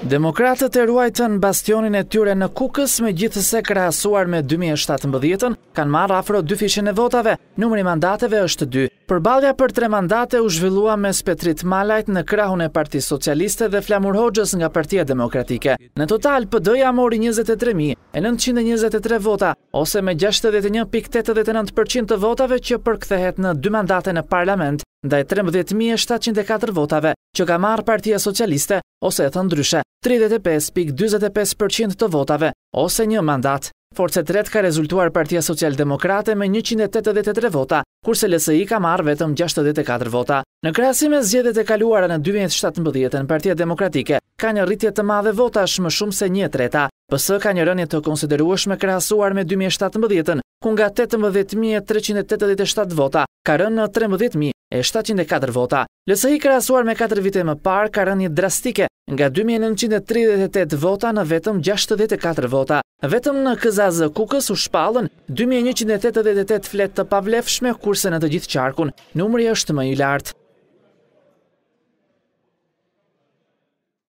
Demokratët e ruajtën bastionin e tyre në Kukës, megjithëse krahasuar me 2017, kanë marrë afro 2 fishën e votave, numri mandateve është 2. Përballja për 3 mandate u zhvillua mes Petrit Malajt në krahun e Partisë Socialiste dhe Flamur Hoxhës nga Partia Demokratike. Në total, PD-ja mori 23.923 vota, ose me 61.89% të votave që përkthehet në 2 mandate në parlament, ndaj 13.704 votave që ka marrë Partia Socialiste, ose e thënë ndryshe, 35.45% të votave, ose 1 mandat. Forcë e tretë ka rezultuar Partia Social-Demokrate me 183 vota, kurse LSI ka marrë vetëm 64 vota. Në krahasim me zgjedhjet e kaluara në 2017, Partia Demokratike ka një rritje të madhe votash, më shumë se 1/3. PS ka një rënje të konsiderueshme krahasuar me 2017, ku nga 18.387 vota ka rënë në 13.704 vota. LSI krahasuar me 4 vite më parë ka rënje drastike nga 2.938 vota në vetëm 64 vota. Vetëm në KZZ Kukës u shpallën 2.188 fletë të pavlefshme, kurse në të gjithë qarkun numri është më i lartë.